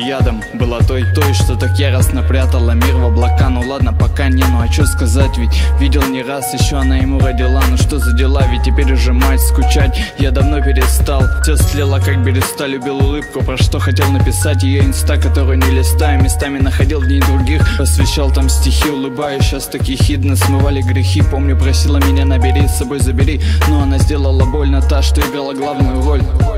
ядом была той, что так яростно прятала мир в облака. Ну ладно, пока не, ну а чё сказать, ведь видел не раз, еще она ему родила. Ну что за дела, ведь теперь уже мать, скучать я давно перестал. Все слила как береста, любил улыбку, про что хотел написать ее инста, которую не листаю, местами находил в ней других, посвящал там стихи, улыбаюсь, сейчас так ехидно смывали грехи. Помню, просила меня набери, с собой забери, но она сделала больно, та, что играла главную роль.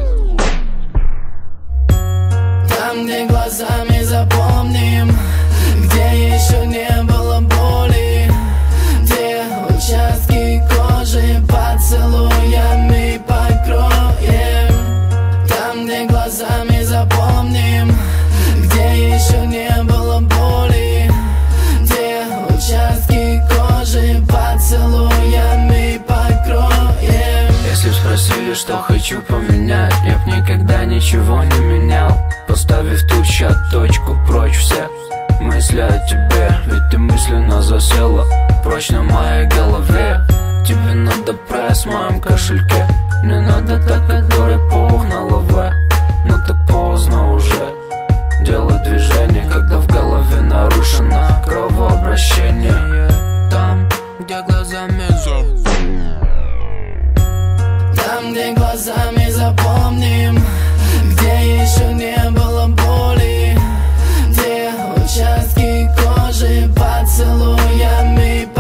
Там, где глазами запомним, где еще не было боли, где участки кожи поцелуями покроем. Там, где глазами запомним, где еще не было боли, где участки кожи поцелуями покроем. Если б спросили, что хочу поменять, я б никогда ничего не менял, поставив тучи от точку прочь все мысли о тебе. Ведь ты мысленно засела прочно в моей голове. Тебе надо пресс в моем кошельке, мне надо так, который пух на лаве. Но так поздно уже делать движение, когда в голове нарушено кровообращение. Там, где глазами там, где глазами запомним, где еще не было боли, где участки кожи поцелуями